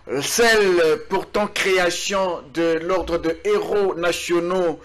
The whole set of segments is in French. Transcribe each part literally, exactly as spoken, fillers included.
celle portant création de l'ordre de héros nationaux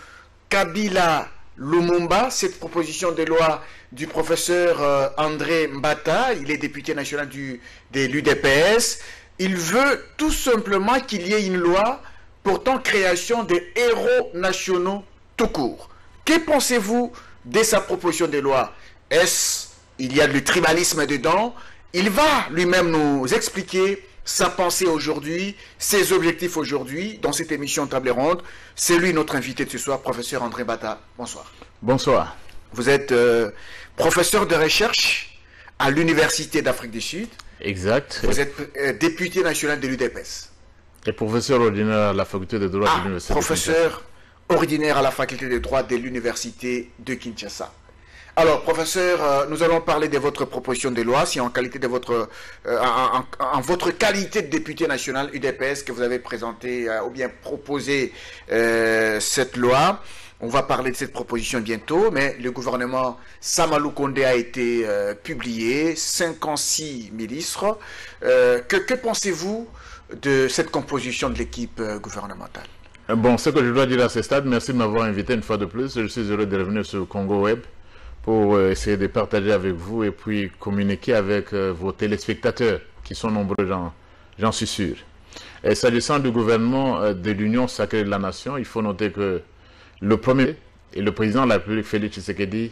Kabila Lumumba, cette proposition de loi du professeur euh, André Mbata, il est député national du, de l'U D P S, il veut tout simplement qu'il y ait une loi portant création des héros nationaux tout court. Que pensez-vous de sa proposition de loi? Est-ce il y a du tribalisme dedans? Il va lui-même nous expliquer sa pensée aujourd'hui, ses objectifs aujourd'hui, dans cette émission Table Ronde. C'est lui notre invité de ce soir, professeur André Mbata. Bonsoir. Bonsoir. Vous êtes euh, professeur de recherche à l'Université d'Afrique du Sud. Exact. Vous êtes euh, député national de l'U D P S. Et professeur ordinaire à la faculté de droit ah, de l'Université professeur ordinaire à la faculté de droit de l'Université de Kinshasa. Alors, professeur, euh, nous allons parler de votre proposition de loi, si en qualité de votre, euh, en, en, en votre qualité de député national U D P S que vous avez présenté euh, ou bien proposé euh, cette loi. On va parler de cette proposition bientôt, mais le gouvernement Samalou Kondé a été euh, publié, cinquante-six ministres. Euh, que que pensez-vous de cette composition de l'équipe euh, gouvernementale? Bon, ce que je dois dire à ce stade, merci de m'avoir invité une fois de plus. Je suis heureux de revenir sur Congo Web pour euh, essayer de partager avec vous et puis communiquer avec euh, vos téléspectateurs qui sont nombreux, j'en suis sûr. Et s'agissant du gouvernement euh, de l'Union sacrée de la Nation, il faut noter que le premier et le président de la République, Félix Tshisekedi,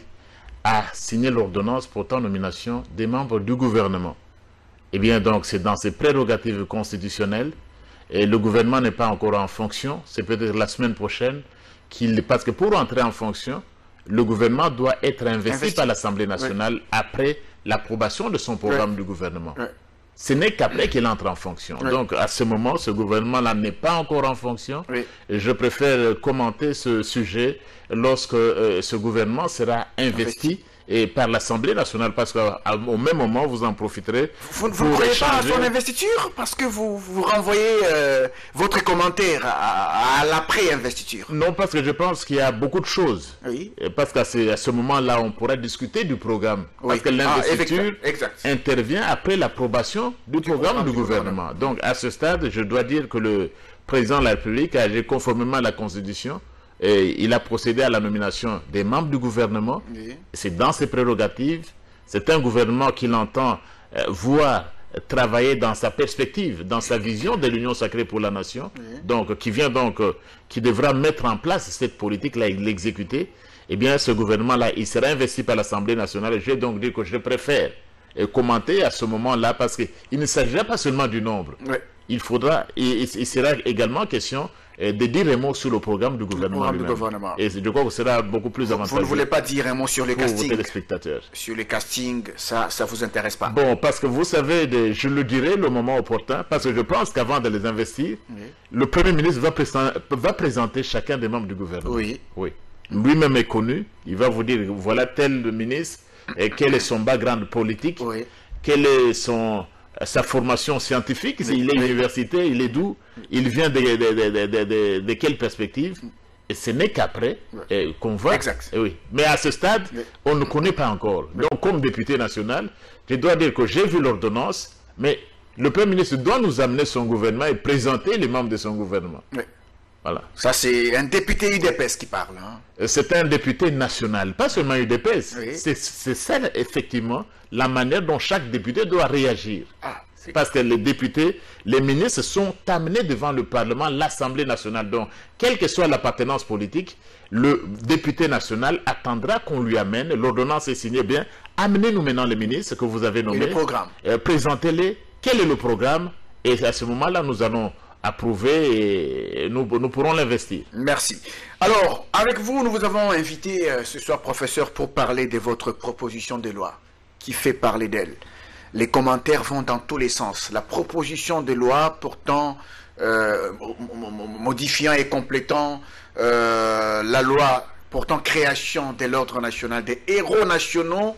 a signé l'ordonnance portant nomination des membres du gouvernement. Eh bien donc, c'est dans ses prérogatives constitutionnelles et le gouvernement n'est pas encore en fonction. C'est peut-être la semaine prochaine qu'il... Parce que pour entrer en fonction, le gouvernement doit être investi, investi. par l'Assemblée nationale oui. après l'approbation de son programme oui. du gouvernement. Oui. Ce n'est qu'après qu'il entre en fonction. Oui. Donc, à ce moment, ce gouvernement-là n'est pas encore en fonction. Oui. Et je préfère commenter ce sujet lorsque euh, ce gouvernement sera investi. investi. Et par l'Assemblée nationale, parce qu'au même moment, vous en profiterez. Vous ne croyez pas à son investiture? Parce que vous, vous renvoyez euh, votre commentaire à, à l'après-investiture. Non, parce que je pense qu'il y a beaucoup de choses. Oui. Et parce qu'à ce, à ce moment-là, on pourra discuter du programme. Oui. Parce que l'investiture ah, intervient après l'approbation du, du programme, programme du gouvernement. gouvernement. Donc, à ce stade, je dois dire que le président de la République a agi conformément à la Constitution. Et il a procédé à la nomination des membres du gouvernement. Oui. C'est dans ses prérogatives. C'est un gouvernement qu'il entend euh, voir travailler dans sa perspective, dans sa vision de l'Union sacrée pour la nation. Oui. Donc, qui vient donc, euh, qui devra mettre en place cette politique-là et l'exécuter. Eh bien, ce gouvernement-là, il sera investi par l'Assemblée nationale. Je vais donc dire que je préfère euh, commenter à ce moment-là parce qu'il ne s'agira pas seulement du nombre. Oui. Il faudra, il, il sera également question de dire un mot sur le programme du gouvernement. Du gouvernement. Et je crois que ce sera beaucoup plus vous, avantageux. Vous ne voulez pas dire un mot sur les castings? Téléspectateurs. Sur les castings, ça ne vous intéresse pas? Bon, parce que vous savez, je le dirai le moment opportun, parce que je pense qu'avant de les investir, oui. le Premier ministre va, présenter, va présenter chacun des membres du gouvernement. Oui. Oui. Lui-même est connu, il va vous dire, voilà tel ministre, et quel est son background politique, oui. quel est son... sa formation scientifique, oui, il est oui. universitaire, il est d'où, il vient de, de, de, de, de, de quelle perspective, et ce n'est qu'après oui. qu'on voit. Exact. Oui. Mais à ce stade, oui. on ne connaît pas encore. Oui. Donc, comme député national, je dois dire que j'ai vu l'ordonnance, mais le Premier ministre doit nous amener son gouvernement et présenter les membres de son gouvernement. Oui. Voilà. Ça, c'est un député U D P S qui parle. Hein? C'est un député national, pas seulement U D P S. Oui. C'est ça, effectivement, la manière dont chaque député doit réagir. Ah, parce que les députés, les ministres sont amenés devant le Parlement, l'Assemblée nationale. Donc, quelle que soit l'appartenance politique, le député national attendra qu'on lui amène, l'ordonnance est signée bien, amenez-nous maintenant les ministres que vous avez nommés. Et le programme. Euh, Présentez-les. Quel est le programme? Et à ce moment-là, nous allons approuver et nous, nous pourrons l'investir. Merci. Alors, avec vous, nous vous avons invité euh, ce soir, professeur, pour parler de votre proposition de loi qui fait parler d'elle. Les commentaires vont dans tous les sens. La proposition de loi portant, euh, modifiant et complétant euh, la loi portant création de l'ordre national des héros nationaux,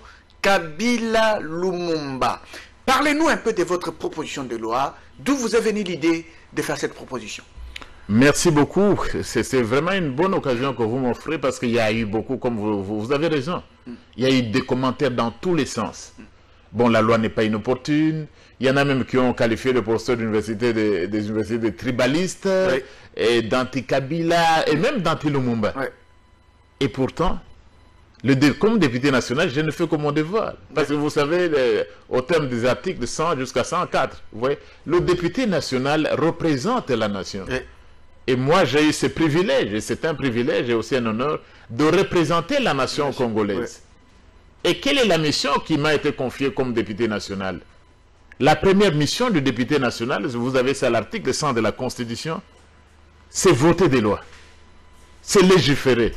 Kabila Lumumba. Parlez-nous un peu de votre proposition de loi. D'où vous est venue l'idée de faire cette proposition? Merci beaucoup. C'est vraiment une bonne occasion que vous m'offrez parce qu'il y a eu beaucoup, comme vous, vous avez raison, il y a eu des commentaires dans tous les sens. Bon, la loi n'est pas inopportune. Il y en a même qui ont qualifié le professeur d'université des, des universités de tribalistes, oui. et d'anti-Kabila, et même d'anti-Lumumba. Oui. Et pourtant, le dé, comme député national, je ne fais que mon devoir. Parce oui. que vous savez, le, au terme des articles cent jusqu'à cent quatre, vous voyez, le député national représente la nation. Oui. Et moi, j'ai eu ce privilège, et c'est un privilège et aussi un honneur, de représenter la nation oui. congolaise. Oui. Et quelle est la mission qui m'a été confiée comme député national? La première mission du député national, vous avez ça à l'article cent de la Constitution, c'est voter des lois. C'est légiférer.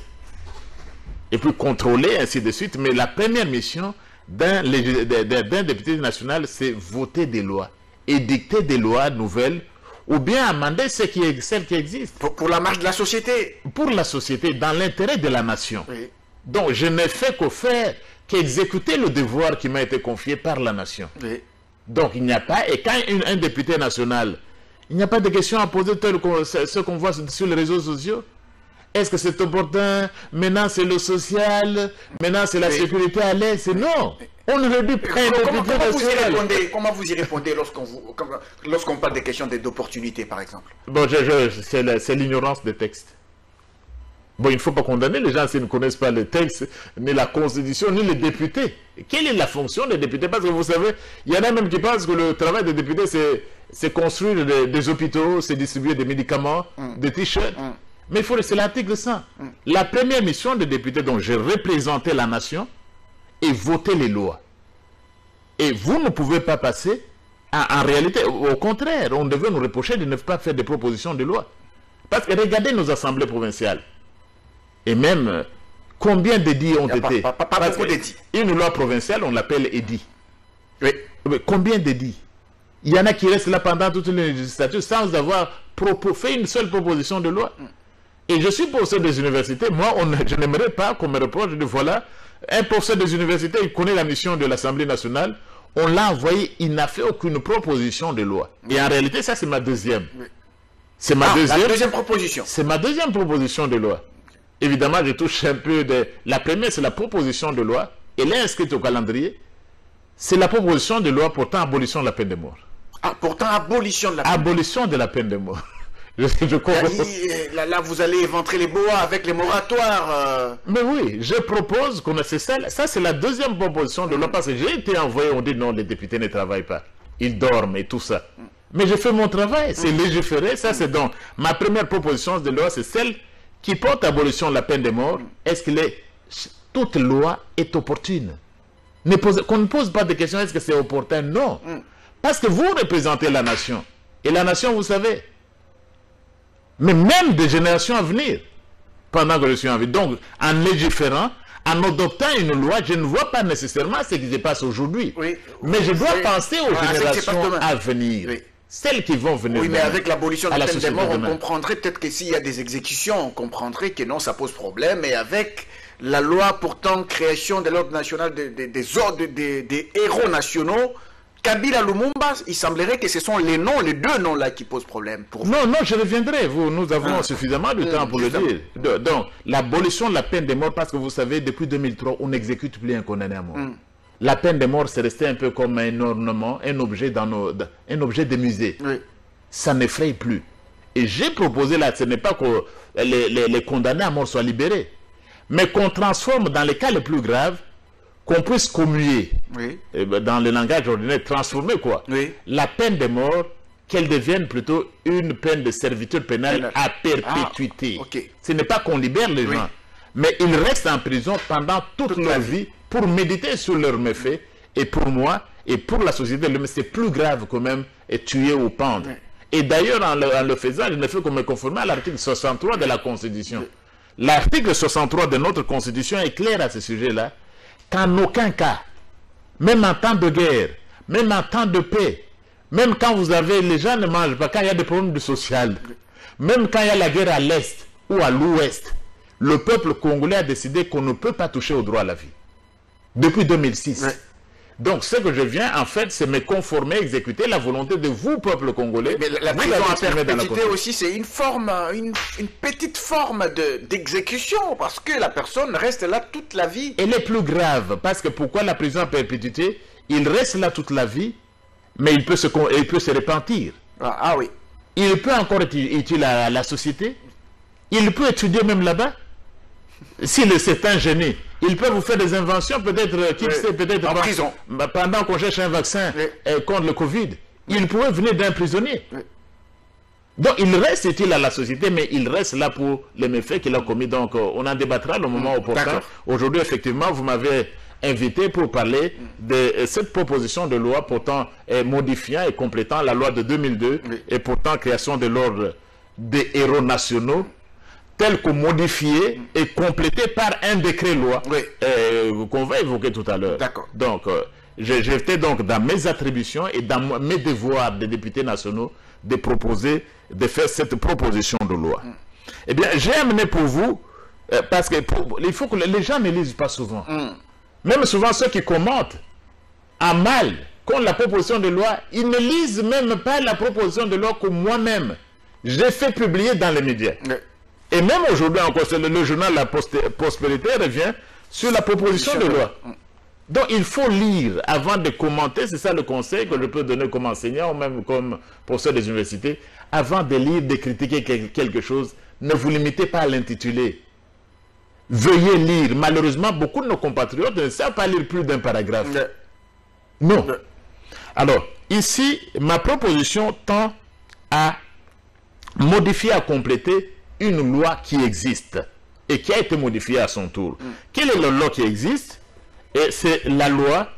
Et puis contrôler, ainsi de suite. Mais la première mission d'un député national, c'est voter des lois. Édicter des lois nouvelles, ou bien amender ce qui est, celles qui existent. Pour, pour la marche de la société. Pour la société, dans l'intérêt de la nation. Oui. Donc je n'ai fait qu'au faire qu'exécuter le devoir qui m'a été confié par la nation. Oui. Donc il n'y a pas, et quand une, un député national, il n'y a pas de questions à poser tel que ce qu'on voit sur les réseaux sociaux. Est-ce que c'est opportun? Maintenant c'est le social, maintenant c'est la oui. sécurité à l'aise. Non, on ne le dit pas. Comment, comment, comment, vous y répondez, comment vous y répondez lorsqu'on lorsqu'on parle des questions d'opportunité, par exemple? Bon, je, je, c'est l'ignorance des textes. Bon, il ne faut pas condamner les gens s'ils ne connaissent pas les textes, ni la Constitution, ni les députés. Quelle est la fonction des députés? Parce que vous savez, il y en a même qui pensent que le travail des députés, c'est construire des, des hôpitaux, c'est distribuer des médicaments, mm. des t-shirts. Mm. Mais il faut, c'est l'article cent. Mm. La première mission des députés, dont j'ai représenté la nation, est voter les lois. Et vous ne pouvez pas passer, à, en réalité, au contraire, on devait nous reprocher de ne pas faire des propositions de loi. Parce que regardez nos assemblées provinciales. Et même, combien d'édits ont été? Pas, pas, pas, pas beaucoup d'édits. Une loi provinciale, on l'appelle édit. Oui. Mais combien d'édits? Il y en a qui restent là pendant toute une législature sans avoir fait une seule proposition de loi. Mm. Et je suis professeur des universités. Moi, on, je n'aimerais pas qu'on me reproche de voilà, un professeur des universités, il connaît la mission de l'Assemblée nationale. On l'a envoyé, il n'a fait aucune proposition de loi. Mm. Et en réalité, ça, c'est ma deuxième. Mm. C'est ma ah, deuxième, la deuxième proposition. C'est ma deuxième proposition de loi. Évidemment, je touche un peu de... La première, c'est la proposition de loi. Elle est inscrite au calendrier. C'est la proposition de loi portant abolition de la peine de mort. Ah, pourtant abolition de la peine Abolition de la peine de mort. je, je là, là, là, vous allez éventrer les boas avec les moratoires. Euh... Mais oui, je propose qu'on a... Ça, ça c'est la deuxième proposition de loi. Parce que j'ai été envoyé, on dit non, les députés ne travaillent pas. Ils dorment et tout ça. Mais je fais mon travail. C'est légiférer. Ça, c'est donc... Ma première proposition de loi, c'est celle... qui porte abolition de la peine de mort. Est-ce que les... toute loi est opportune? Qu'on ne pose pas de questions, est-ce que c'est opportun? Non. Mm. Parce que vous représentez la nation. Et la nation, vous savez, mais même des générations à venir, pendant que je suis en vie. Donc, en légiférant, en adoptant une loi, je ne vois pas nécessairement ce qui se passe aujourd'hui. Oui. Mais je dois oui. penser aux ah, générations à venir. Oui. Celles qui vont venir. Oui, mais avec l'abolition de la peine de mort, on comprendrait peut-être que s'il y a des exécutions, on comprendrait que non, ça pose problème. Et avec la loi portant création de l'ordre national des, des, des ordres des, des héros nationaux, Kabila Lumumba, il semblerait que ce sont les noms, les deux noms là qui posent problème pour vous. Non, non, je reviendrai. Vous, nous avons ah. suffisamment de temps pour Justement. le dire. Donc, l'abolition de la peine de mort, parce que vous savez, depuis deux mille trois, on n'exécute plus un condamné à mort. Mm. La peine de mort, c'est resté un peu comme un ornement, un objet, dans nos, un objet de musée. Oui. Ça n'effraie plus. Et j'ai proposé là, ce n'est pas que les, les, les condamnés à mort soient libérés, mais qu'on transforme dans les cas les plus graves, qu'on puisse commuer, oui. et dans le langage ordinaire, transformer quoi, oui. la peine de mort, qu'elle devienne plutôt une peine de servitude pénale à perpétuité. Ah, okay. Ce n'est pas qu'on libère les oui. gens, mais ils restent en prison pendant toute, toute leur vie, vie pour méditer sur leurs méfaits. Et pour moi, et pour la société, c'est plus grave quand même, et tuer ou pendre. Oui. Et d'ailleurs, en, en le faisant, je ne fais que me conformer à l'article soixante-trois de la Constitution. Oui. L'article soixante-trois de notre Constitution est clair à ce sujet-là, qu'en aucun cas, même en temps de guerre, même en temps de paix, même quand vous avez, les gens ne mangent pas, quand il y a des problèmes de social, même quand il y a la guerre à l'Est ou à l'Ouest, le peuple congolais a décidé qu'on ne peut pas toucher au droit à la vie. Depuis deux mille six. Ouais. Donc, ce que je viens, en fait, c'est me conformer, exécuter la volonté de vous, peuple congolais. Mais la, la vous prison avez à exprimé dans la perpétuité Constitution. aussi, c'est une forme, une, une petite forme de- d'exécution, parce que la personne reste là toute la vie. Elle est plus grave, parce que pourquoi la prison à perpétuité? Il reste là toute la vie, mais il peut se, con- il peut se repentir. Ah, ah oui. Il peut encore être utile à la société. Il peut étudier même là-bas. S'il est un génie, il peut vous faire des inventions, peut-être, qui Oui. sait, peut-être En pendant- prison. pendant qu'on cherche un vaccin Oui. euh, contre le Covid. Il pourrait venir d'un prisonnier. Oui. Donc il reste utile à la société, mais il reste là pour les méfaits qu'il a commis. Donc euh, on en débattra le moment opportun. D'accord. Aujourd'hui, effectivement, vous m'avez invité pour parler de euh, cette proposition de loi portant euh, modifiant et complétant la loi de deux mille deux Oui. et portant création de l'ordre des héros nationaux, tel que modifié et complété par un décret-loi Oui. euh, qu'on va évoquer tout à l'heure. D'accord. Donc, euh, je- j'étais donc dans mes attributions et dans mo- mes devoirs de députés nationaux de proposer, de faire cette proposition de loi. Mm. Eh bien, j'ai amené pour vous, euh, parce que pour- il faut que les- les gens ne lisent pas souvent. Mm. Même souvent ceux qui commentent à mal contre la proposition de loi, ils ne lisent même pas la proposition de loi que moi-même j'ai fait publier dans les médias. Oui. Et même aujourd'hui encore, c'est le, le journal La Poste- Prospérité revient sur la proposition de loi. Donc il faut lire avant de commenter, c'est ça le conseil que je peux donner comme enseignant ou même comme professeur des universités. Avant de lire, de critiquer quel- quelque chose, ne vous limitez pas à l'intituler. Veuillez lire. Malheureusement, beaucoup de nos compatriotes ne savent pas lire plus d'un paragraphe. Oui. Non. Oui. Alors, ici, ma proposition tend à modifier, à compléter une loi qui existe et qui a été modifiée à son tour. Quelle est la loi qui existe? Et c'est la loi,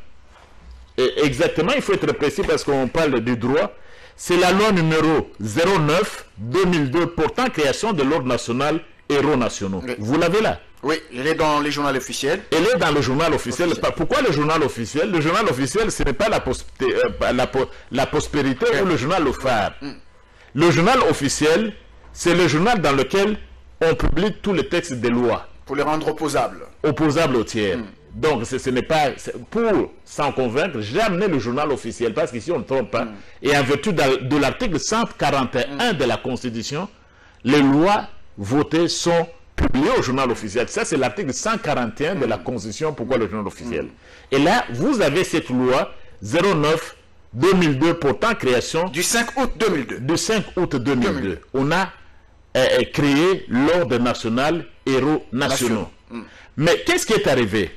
et exactement, il faut être précis parce qu'on parle du droit, c'est la loi numéro zéro neuf deux mille deux portant création de l'ordre national héros nationaux. Oui. Vous l'avez là? Oui, il est dans les journaux officiels. Elle est dans le journal officiel. Officiel. Pourquoi le journal officiel? Le journal officiel, ce n'est pas la, posté- euh, la, po- la prospérité ou le journal Le Phare. Le journal officiel, c'est le journal dans lequel on publie tous les textes des lois Pour les rendre opposables. opposables au tiers. Donc, ce, ce n'est pas... c'est- Pour s'en convaincre, j'ai amené le journal officiel, parce qu'ici, on ne trompe pas. Et en vertu de, de l'article cent quarante et un de la Constitution, les lois votées sont publiées au journal officiel. Ça, c'est l'article cent quarante et un de la Constitution. Pourquoi le journal officiel? Et là, vous avez cette loi zéro neuf deux mille deux portant création Du cinq août deux mille deux. du cinq août deux mille deux. deux mille deux. On a euh, créé l'ordre national héros nationaux. Nationaux. Mais qu'est-ce qui est arrivé?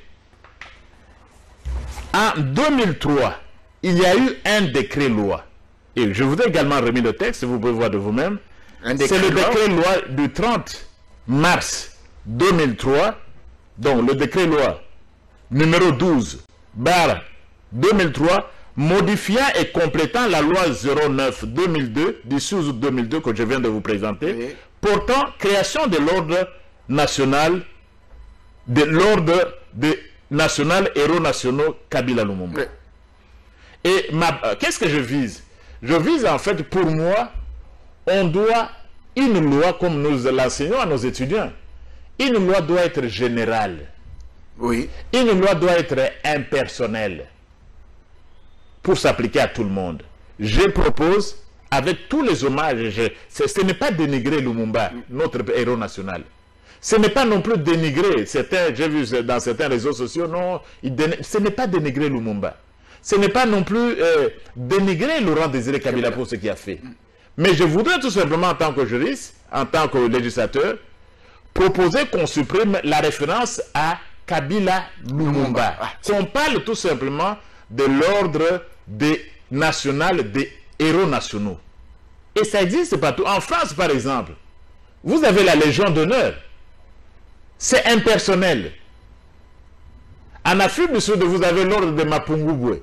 En deux mille trois, il y a eu un décret-loi. Et je vous ai également remis le texte, vous pouvez voir de vous-même. Un C'est le décret-loi. décret-loi du trente mars deux mille trois. Donc le décret-loi numéro douze barre deux mille trois, modifiant et complétant la loi zéro neuf deux mille deux du six août deux mille deux que je viens de vous présenter, Oui. portant création de l'ordre national, de l'ordre de national héros nationaux Kabila Lumumba. Oui. Et ma- euh, qu'est-ce que je vise? Je vise en fait, pour moi, on doit, une loi comme nous l'enseignons à nos étudiants, une loi doit être générale. Oui. Une loi doit être impersonnelle pour s'appliquer à tout le monde. Je propose, avec tous les hommages, je- ce, ce n'est pas dénigrer Lumumba, notre héros national. Ce n'est pas non plus dénigrer, certains, j'ai vu dans certains réseaux sociaux, non, il déni- ce n'est pas dénigrer Lumumba. Ce n'est pas non plus euh, dénigrer Laurent Désiré Kabila pour ce qu'il a fait. Mais je voudrais tout simplement, en tant que juriste, en tant que législateur, proposer qu'on supprime la référence à Kabila Lumumba. Ah, Qu'on parle tout simplement de l'ordre des national des héros nationaux. Et ça existe partout. En France, par exemple, vous avez la Légion d'honneur. C'est impersonnel. En Afrique du Sud, vous avez l'ordre de Mapungubwe.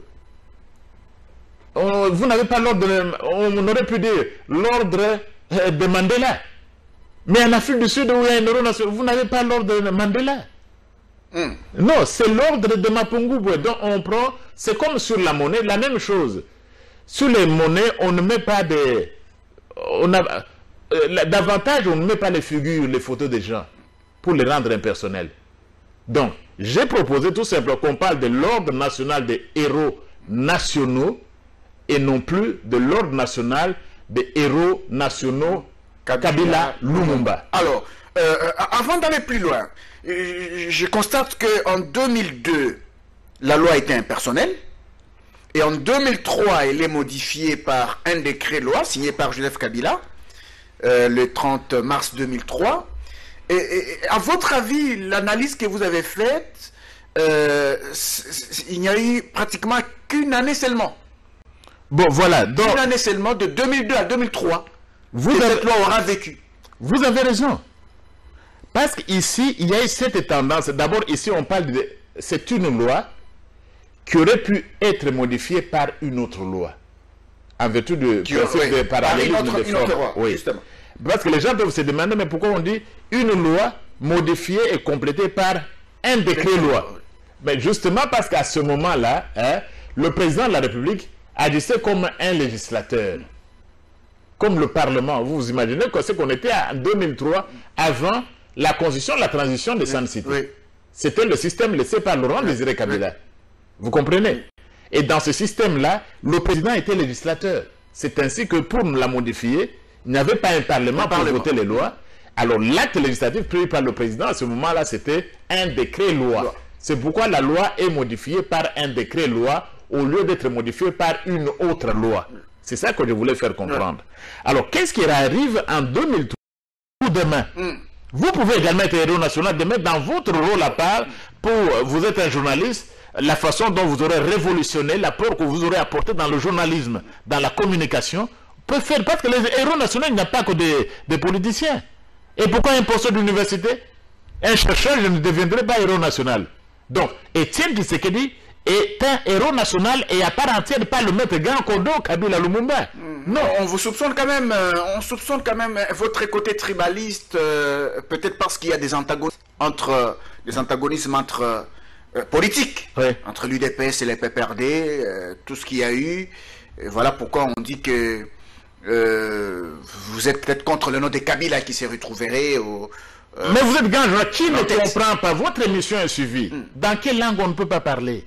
On- Vous n'avez pas l'ordre de... On aurait pu dire l'ordre euh, de Mandela. Mais en Afrique du Sud, où il y a un héros national, vous n'avez pas l'ordre de Mandela. Hmm. Non, c'est l'ordre de Mapungubwe. Donc on prend, c'est comme sur la monnaie, la même chose. Sur les monnaies, on ne met pas des... On a, euh, la- davantage, on ne met pas les figures, les photos des gens pour les rendre impersonnels. Donc, J'ai proposé tout simplement qu'on parle de l'ordre national des héros nationaux et non plus de l'ordre national des héros nationaux Kabila Lumumba. Alors, euh, avant d'aller plus loin, je constate qu'en deux mille deux, la loi était impersonnelle. Et en deux mille trois, elle est modifiée par un décret-loi signé par Joseph Kabila, euh, le trente mars deux mille trois. Et, et à votre avis, l'analyse que vous avez faite, euh, il n'y a eu pratiquement qu'une année seulement. Bon, voilà. Donc, une année seulement, de deux mille deux à deux mille trois, vous que avez, cette loi aura vécu. Vous avez raison. Parce qu'ici, il y a eu cette tendance. D'abord, ici, on parle de... C'est une loi qui aurait pu être modifiée par une autre loi. En vertu de Qui, principe oui, de parallélisme de forme. Oui. Justement. Parce que les gens peuvent se demander, mais pourquoi on dit une loi modifiée et complétée par un décret-loi? Mais justement parce qu'à ce moment-là, hein, le président de la République agissait comme un législateur, comme le Parlement. Vous vous imaginez que c'est qu'on était en deux mille trois, avant la constitution de la transition de San City. Oui. C'était le système laissé par Laurent Désiré Kabila. Oui. Vous comprenez? Et dans ce système-là, le président était législateur. C'est ainsi que pour la modifier, il n'y avait pas un parlement pour parlement. voter les lois. Alors l'acte législatif pris par le président à ce moment-là, c'était un décret-loi. C'est pourquoi la loi est modifiée par un décret-loi au lieu d'être modifiée par une autre loi. C'est ça que je voulais faire comprendre. Alors qu'est-ce qui arrive en deux mille trois ou demain? mm. Vous pouvez également être héros national demain dans votre rôle à part, pour vous êtes un journaliste, la façon dont vous aurez révolutionné l'apport que vous aurez apporté dans le journalisme, dans la communication, peut faire, parce que les héros nationaux, il n'y a pas que des, des politiciens. Et pourquoi un professeur d'université, un chercheur, je ne deviendrai pas héros national? Donc, Étienne Tshisekedi est un héros national et à part entière, pas le maître Grand Kodo, Kabila Lumumba. Mmh. Non, on vous soupçonne quand même, euh, on soupçonne quand même votre côté tribaliste, euh, peut-être parce qu'il y a des antagonismes entre, euh, des antagonismes entre euh, politiques, oui. entre l'U D P S et les P P R D, euh, tout ce qu'il y a eu. Et voilà pourquoi on dit que euh, vous êtes peut-être contre le nom de Kabila qui s'est retrouvé au... Euh, Mais vous êtes grand joueur, qui ne comprend pas? Votre émission est suivie. Mm. Dans quelle langue on ne peut pas parler?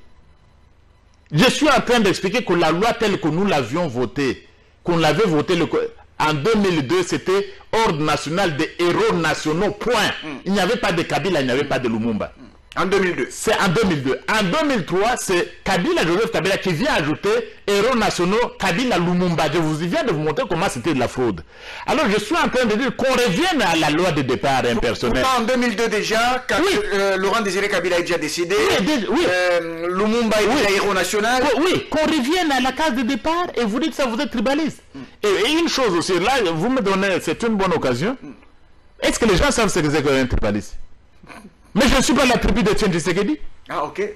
Je suis en train d'expliquer que la loi telle que nous l'avions votée, qu'on l'avait votée le, en deux mille deux, c'était Ordre national des héros nationaux, point. Mm. Il n'y avait pas de Kabila, il n'y avait pas de Lumumba. Mm. En deux mille deux. C'est en deux mille deux. En deux mille trois, c'est Kabila, Joseph Kabila, qui vient ajouter héros nationaux Kabila Lumumba. Je vous viens de vous montrer comment c'était de la fraude. Alors je suis en train de dire qu'on revienne à la loi de départ impersonnel. Pourtant, en deux mille deux déjà, quand oui. euh, Laurent Désiré Kabila est déjà décédé, oui, déjà, oui. Euh, Lumumba est oui. déjà héros national. Oui, oui. Qu'on revienne à la case de départ et vous dites ça, vous êtes tribaliste. Mm. Et, et une chose aussi, là, vous me donnez, c'est une bonne occasion. Mm. Est-ce que les gens savent ce que c'est qu'un tribaliste? Mais je ne suis pas la tribu de Etienne Tshisekedi. Ah, ok.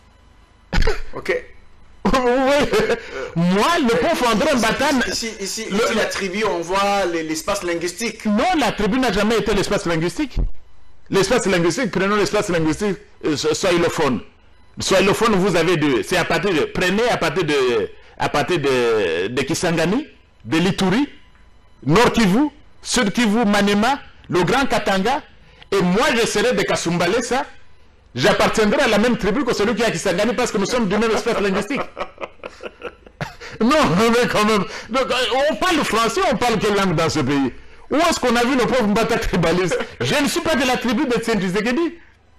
Ok. Oui. Moi, le pauvre André Mbatane... Ici, ici, le, ici la tribu, on voit l'espace linguistique. Non, la tribu n'a jamais été l'espace linguistique. L'espace linguistique, prenons l'espace linguistique euh, soilophone. Soilophone, vous avez deux. C'est à partir de... Prenez à partir de... À partir de, de Kisangani, de l'Ituri, Nord Kivu, Sud Kivu, Maniema, le Grand Katanga... Et moi, je serai de Kasumbalesa, j'appartiendrai à la même tribu que celui qui a Kisangani parce que nous sommes du même espace linguistique. Non, mais quand même. Donc, on parle français, on parle quelle langue dans ce pays? Où est-ce qu'on a vu le pauvre Mbata tribaliste? Je ne suis pas de la tribu de Etienne Tshisekedi.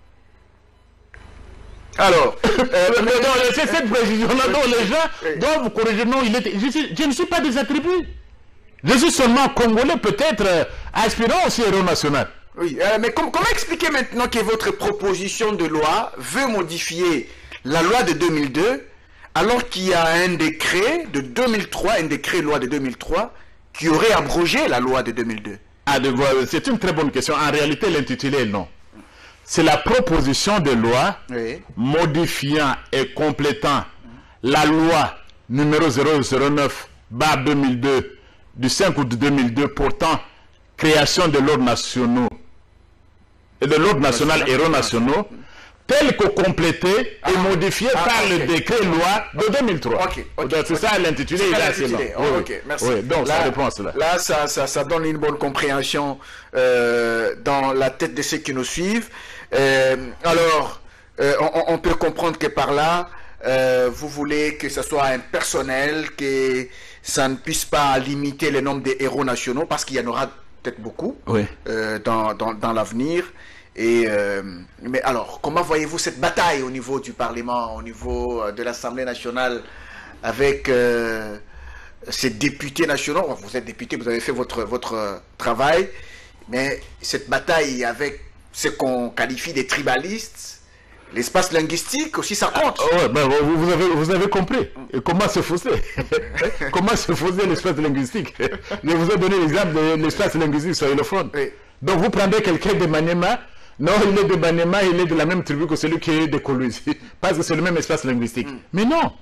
Alors, euh, c'est cette précision-là dont les gens doivent vous corriger. Non, il était, je, suis, je ne suis pas de sa tribu. Je suis seulement congolais, peut-être euh, aspirant aussi héros national. Oui, euh, mais com comment expliquer maintenant que votre proposition de loi veut modifier la loi de deux mille deux alors qu'il y a un décret de deux mille trois, un décret loi de deux mille trois qui aurait abrogé la loi de deux mille deux? Ah, c'est une très bonne question. En réalité, l'intitulé est non. C'est la proposition de loi oui. modifiant et complétant la loi numéro zéro zéro neuf barre deux mille deux du cinq août deux mille deux portant création de l'ordre national et de l'ordre national héros nationaux, tel que complété ah, et modifié ah, par okay. le décret loi de deux mille trois. Okay, okay, c'est okay. ça l'intitulé. C'est l'intitulé. Oh, oui, ok, merci. Oui, donc là, ça répond à cela. Là, ça, ça, ça donne une bonne compréhension euh, dans la tête de ceux qui nous suivent. Euh, alors, euh, on, on peut comprendre que par là, euh, vous voulez que ce soit impersonnel, que ça ne puisse pas limiter le nombre des héros nationaux, parce qu'il y en aura peut-être beaucoup oui. euh, dans, dans, dans l'avenir. Et euh, mais alors, comment voyez-vous cette bataille au niveau du Parlement, au niveau de l'Assemblée nationale, avec euh, ces députés nationaux? Vous êtes député, vous avez fait votre, votre travail, mais cette bataille avec ce qu'on qualifie des tribalistes, l'espace linguistique aussi, ça compte. Ah, ouais, ben, vous, vous, avez, vous avez compris. Et comment se fausser Comment se fausser l'espace linguistique? Je vous ai donné l'exemple de l'espace linguistique soylophone. Oui. Donc vous prenez quelqu'un de Maniema. Non, il est de Maniema, il est de la même tribu que celui qui est de Kolwezi, parce que c'est le même espace linguistique. Mm. Mais non.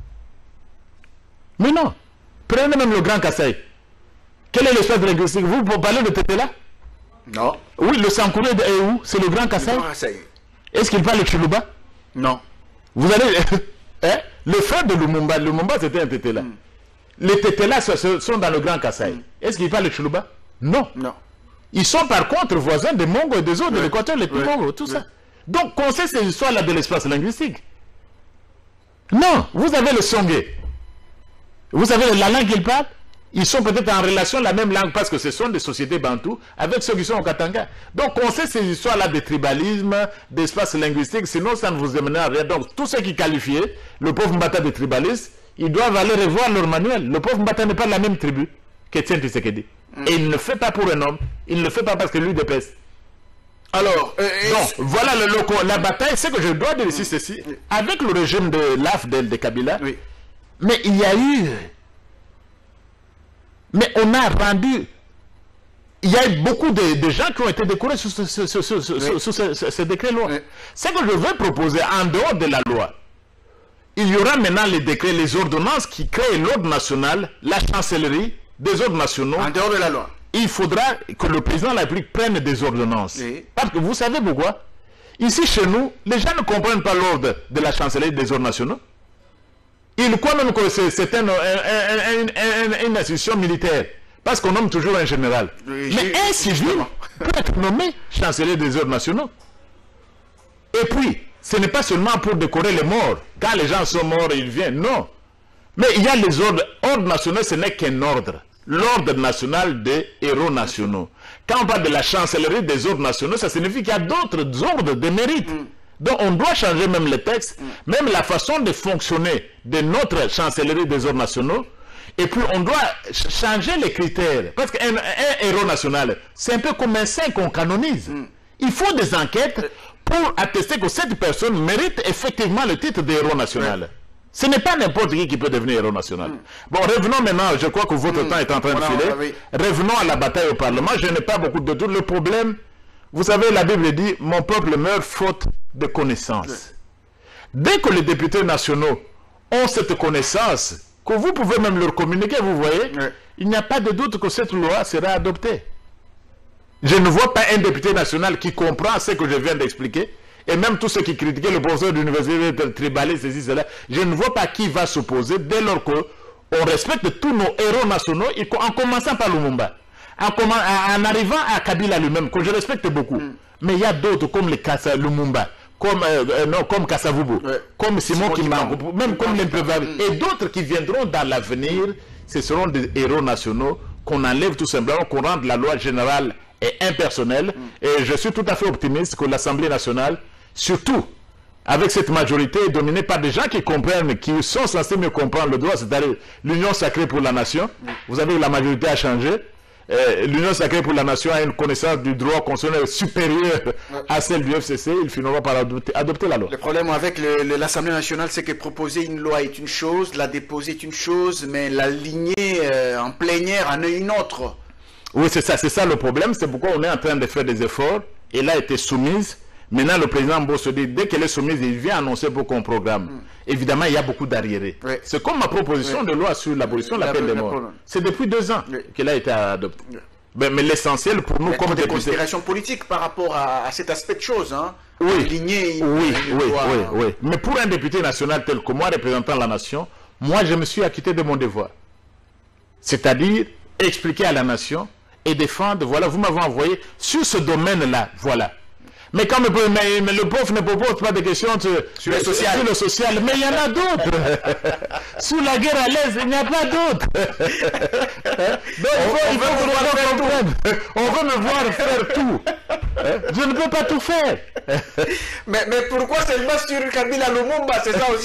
Mais non. Prenez même le Grand Kasaï. Quel est l'espace linguistique? Vous parlez de Tetela? Non. Oui, le Sankouré est où? C'est le Grand Kasaï. Est-ce qu'il parle le Chiluba? Non. Vous allez... hein? Le frère de Lumumba, Lumumba c'était un Tetela. Mm. Les Tetela sont dans le Grand Kasaï. Mm. Est-ce qu'il parle le Chiluba? Non. Non. Ils sont par contre voisins des Mongos et des autres, oui. de l'Équateur, les petits Mongos, tout oui. ça. Donc, on sait ces histoires-là de l'espace linguistique. Non, vous avez le Songé. Vous savez la langue qu'ils parlent? Ils sont peut-être en relation la même langue parce que ce sont des sociétés bantoues avec ceux qui sont au Katanga. Donc, on sait ces histoires-là de tribalisme, d'espace linguistique, sinon ça ne vous amène à rien. Donc, tous ceux qui qualifiaient le pauvre Mbata de tribaliste, ils doivent aller revoir leur manuel. Le pauvre Mbata n'est pas de la même tribu qu'Etienne Tshisekedi. Et il ne le fait pas pour un homme, il ne le fait pas parce que lui dépèse. Alors, euh, donc, voilà le loco, la bataille, c'est que je dois dire ici ceci, avec le régime de l'A F D L de Kabila, oui. mais il y a eu, mais on a rendu, il y a eu beaucoup de, de gens qui ont été décorés sous ce, ce, ce, ce, oui. sous ce, ce, ce décret-loi. Oui. Ce que je veux proposer, en dehors de la loi, il y aura maintenant les décrets, les ordonnances qui créent l'ordre national, la chancellerie, des ordres nationaux. En dehors de la loi. Il faudra que le président de la République prenne des ordonnances. Oui. Parce que vous savez pourquoi? Ici, chez nous, les gens ne comprennent pas l'ordre de la chancellerie des ordres nationaux. Ils croient même que c'est un, un, un, un, une institution militaire. Parce qu'on nomme toujours un général. Oui, mais un civil peut être nommé chancelier des ordres nationaux. Et puis, ce n'est pas seulement pour décorer les morts. Quand les gens sont morts, ils viennent. Non. Mais il y a les ordres. Ordre national, ce n'est qu'un ordre. L'ordre national des héros nationaux. Quand on parle de la chancellerie des ordres nationaux, ça signifie qu'il y a d'autres ordres de mérite. Mm. Donc on doit changer même les textes, mm. même la façon de fonctionner de notre chancellerie des ordres nationaux. Et puis on doit changer les critères. Parce qu'un un héros national, c'est un peu comme un saint qu'on canonise. Mm. Il faut des enquêtes pour attester que cette personne mérite effectivement le titre de héros national. Ouais. Ce n'est pas n'importe qui qui peut devenir héros national. Mm. Bon, revenons maintenant, je crois que votre mm. temps est en train de filer. Voilà, oui. Revenons à la bataille au Parlement. Je n'ai pas beaucoup de doutes. Le problème, vous savez, la Bible dit, mon peuple meurt faute de connaissance. Oui. Dès que les députés nationaux ont cette connaissance, que vous pouvez même leur communiquer, vous voyez, oui. il n'y a pas de doute que cette loi sera adoptée. Je ne vois pas un député national qui comprend ce que je viens d'expliquer. Et même tous ceux qui critiquaient le professeur d'université tribaliste, ceci, cela, je ne vois pas qui va s'opposer dès lors qu'on respecte tous nos héros nationaux, en commençant par Lumumba, en, en arrivant à Kabila lui-même, que je respecte beaucoup. Mm. Mais il y a d'autres comme les Kassa, Lumumba, comme, euh, non, comme Kassavubu, ouais. comme Simon Kimbangu, même comme l'Imprévable, mm. et d'autres qui viendront dans l'avenir, ce seront des héros nationaux qu'on enlève tout simplement, qu'on rende la loi générale et impersonnelle. Mm. Et je suis tout à fait optimiste que l'Assemblée nationale, surtout avec cette majorité dominée par des gens qui comprennent, qui sont censés mieux comprendre le droit, c'est-à-dire l'Union sacrée pour la nation. Vous avez la majorité a changé. Euh, L'Union sacrée pour la nation a une connaissance du droit constitutionnel supérieure à celle du F C C. Ils finiront par adopter, adopter la loi. Le problème avec l'Assemblée nationale, c'est que proposer une loi est une chose, la déposer est une chose, mais l'aligner euh, en plénière en est une autre. Oui, c'est ça, c'est ça le problème. C'est pourquoi on est en train de faire des efforts. Elle a été soumise. Maintenant, le président Mbosso dit, dès qu'elle est soumise, il vient annoncer pour qu'on programme. Mm. Évidemment, il y a beaucoup d'arriérés. Oui. C'est comme ma proposition oui. de loi sur l'abolition de la, la peine de mort. C'est depuis deux ans oui. qu'elle a été adoptée. Oui. Mais, mais l'essentiel pour nous, mais comme des considérations politiques par rapport à, à cet aspect de choses, hein. Oui, Ligner, oui, oui, loi, oui, oui. Mais pour un député national tel que moi, représentant la nation, moi, je me suis acquitté de mon devoir. C'est-à-dire expliquer à la nation et défendre, voilà, vous m'avez envoyé sur ce domaine-là, voilà. Mais quand le, mais, mais le pauvre ne propose pas de questions sur, sur, le, social. sur le social, mais il y en a d'autres. Sous la guerre à l'aise, il n'y a pas d'autres. Donc on, il faut, on, il faut faire tout. On veut me voir faire tout. Je ne peux pas tout faire. mais, mais pourquoi seulement sur Kabila Lumumba, c'est ça aussi?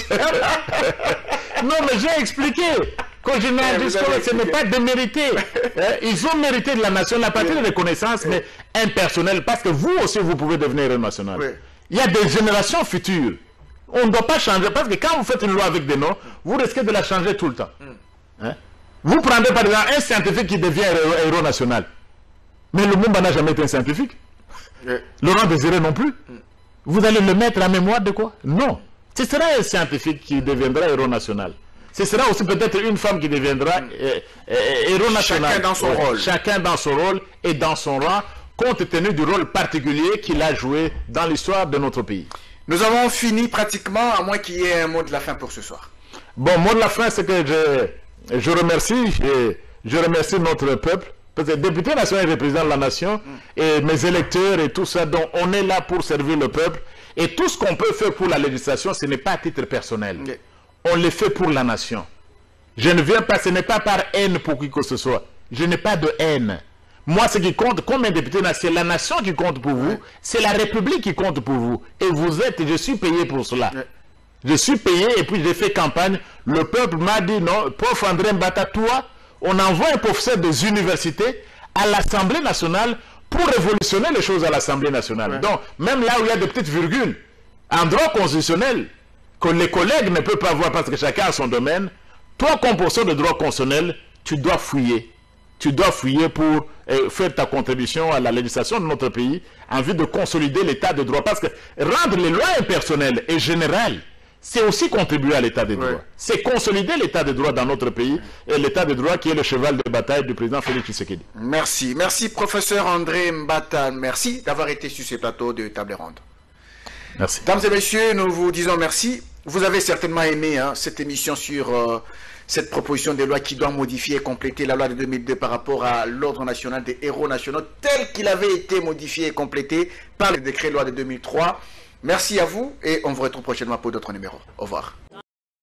Non, mais j'ai expliqué. Quand je n'ai dit que ce n'est pas démérité. Ils ont mérité de la nation, la patrie de reconnaissance, mais impersonnelle, parce que vous aussi, vous pouvez devenir héros national. Oui. Il y a des générations futures. On ne doit pas changer, parce que quand vous faites une loi avec des noms, vous risquez de la changer tout le temps. Mm. Hein? Vous prenez par exemple un scientifique qui devient héros, héros national. Mais le Lumumba n'a jamais été un scientifique. Oui. Laurent Désiré non plus. Mm. Vous allez le mettre en mémoire de quoi? Non. Ce sera un scientifique qui deviendra héros national. Ce sera aussi peut-être une femme qui deviendra mm. euh, euh, héros national. Chacun dans son ouais. rôle. Chacun dans son rôle et dans son rang, compte tenu du rôle particulier qu'il a joué dans l'histoire de notre pays. Nous avons fini pratiquement, à moins qu'il y ait un mot de la fin pour ce soir. Bon, mot de la fin, c'est que je, je remercie, et je remercie notre peuple, parce que député national et représentant de la nation, mm. et mes électeurs et tout ça, donc on est là pour servir le peuple. Et tout ce qu'on peut faire pour la législation, ce n'est pas à titre personnel. Mm. On le fait pour la nation. Je ne viens pas, ce n'est pas par haine pour qui que ce soit. Je n'ai pas de haine. Moi, ce qui compte, comme un député, c'est la nation qui compte pour vous, c'est la République qui compte pour vous. Et vous êtes, je suis payé pour cela. Je suis payé et puis j'ai fait campagne. Le peuple m'a dit non, prof André Mbata, toi, on envoie un professeur des universités à l'Assemblée nationale pour révolutionner les choses à l'Assemblée nationale. Ouais. Donc, même là où il y a des petites virgules, en droit constitutionnel, que les collègues ne peuvent pas voir parce que chacun a son domaine, toi, comme professeur de droit constitutionnel, tu dois fouiller. Tu dois fouiller pour euh, faire ta contribution à la législation de notre pays en vue de consolider l'état de droit. Parce que rendre les lois impersonnelles et générales, c'est aussi contribuer à l'état de droit. Ouais. C'est consolider l'état de droit dans notre pays et l'état de droit qui est le cheval de bataille du président Félix Tshisekedi. Merci. Merci, professeur André Mbata. Merci d'avoir été sur ce plateau de Table Ronde. Merci. Mesdames et messieurs, nous vous disons merci. Vous avez certainement aimé hein, cette émission sur euh, cette proposition de loi qui doit modifier et compléter la loi de deux mille deux par rapport à l'ordre national des héros nationaux tel qu'il avait été modifié et complété par le décret loi de deux mille trois. Merci à vous et on vous retrouve prochainement pour d'autres numéros. Au revoir.